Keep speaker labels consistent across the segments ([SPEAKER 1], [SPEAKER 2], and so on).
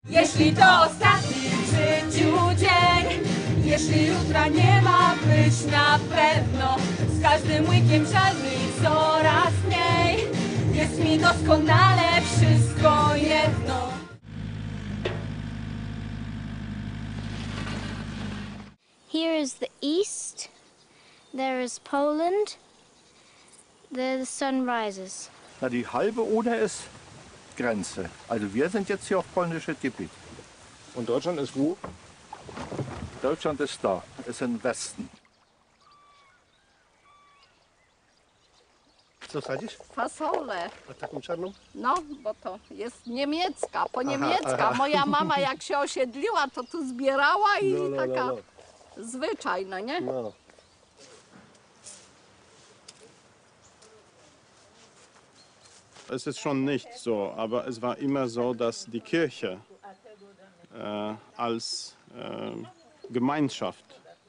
[SPEAKER 1] Jeśli to ostatni w życiu dzień, jeśli jutra nie ma być na pewno, z każdym łykiem żal mi coraz mniej, jest mi doskonale wszystko jedno.
[SPEAKER 2] Here is the east, there is Poland, there the sun rises.
[SPEAKER 3] Na, die halbe Oder ist Grenze. Also wir sind jetzt hier auf polnisches Gebiet.
[SPEAKER 4] Und Deutschland ist wo?
[SPEAKER 3] Deutschland ist da, ist im Westen.
[SPEAKER 4] Co sadzisz?
[SPEAKER 5] Fasolę.
[SPEAKER 4] A taką czarną?
[SPEAKER 5] No, bo to jest niemiecka, po niemiecka. Moja mama jak się osiedliła, to tu zbierała i taka zwyczajna, nie?
[SPEAKER 4] No. Es ist schon nicht so, aber es war immer so, dass die Kirche als Gemeinschaft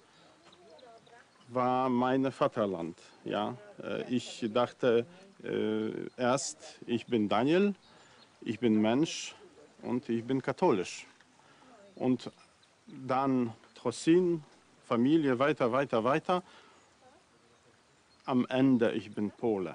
[SPEAKER 4] war mein Vaterland. Ja? Ich dachte erst, ich bin Daniel, ich bin Mensch und ich bin katholisch. Und dann Trosin, Familie, weiter, weiter, weiter. Am Ende, ich bin Pole.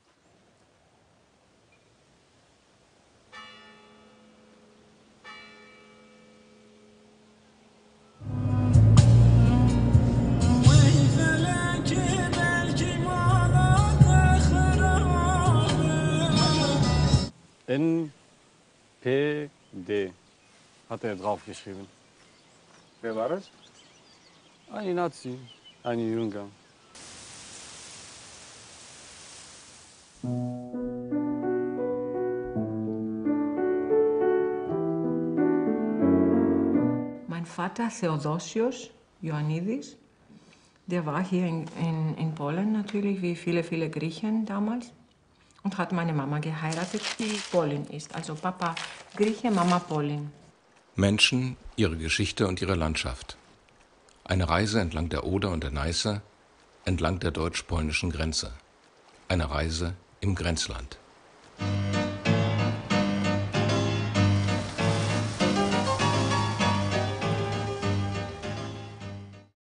[SPEAKER 6] NPD hat er draufgeschrieben.
[SPEAKER 4] Wer war das?
[SPEAKER 6] Ein Nazi, ein Jünger.
[SPEAKER 7] Mein Vater Theodosius Ioannidis, der war hier in Polen natürlich, wie viele Griechen damals. Und hat meine Mama geheiratet, die Polin ist. Also Papa Grieche, Mama Polin.
[SPEAKER 8] Menschen, ihre Geschichte und ihre Landschaft. Eine Reise entlang der Oder und der Neisse, entlang der deutsch-polnischen Grenze. Eine Reise im Grenzland.